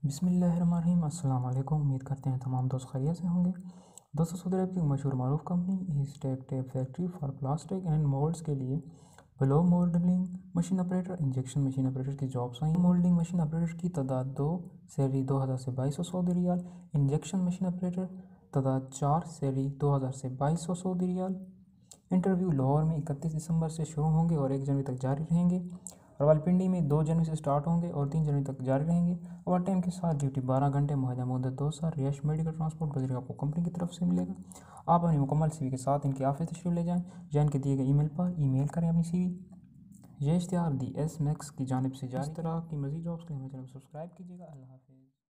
बिस्मिल्लाहिर्रहमानिर्रहीम। अस्सलाम वालेकुम। उम्मीद करते हैं तमाम दोस्त खैरियत से होंगे। दोस्तों, सऊदी अरब की मशहूर मारूफ company Eastech tape factory for plastic and moulds के लिए blow moulding machine operator, injection machine operator की जॉब्स आई। मोल्डिंग मशीन ऑपरेटर की तादाद 2, सैलरी 2000 से 2200 सऊदी रियाल। इंजेक्शन मशीन ऑपरेटर तादाद 4, सैलरी 2000 से 2200 सऊदी रियाल। इंटरव्यू लाहौर में 31 दिसंबर से शुरू होंगे और 1 जनवरी तक जारी रहेंगे। रावलपिंडी में 2 जनवरी से स्टार्ट होंगे और 3 जनवरी तक जारी रहेंगे। ओवर टाइम के साथ ड्यूटी 12 घंटे, मुआहदा मुद्दत 2 साल। रिहायश मेडिकल ट्रांसपोर्ट बजरी आपको कंपनी की तरफ से मिलेगा। आप अपनी मुकम्मल सीवी के साथ इनके ऑफिस तशरीफ ले जाएं या इनके दिए गए ईमेल पर ईमेल करें अपनी सीवी। ये इश्तिहार दी एस मैक्स की जानिब से जारी। इस तरह की मज़ीद जॉब्स के लिए हमारे चैनल को सब्सक्राइब कीजिएगा। अल्लाह हाफ़िज़।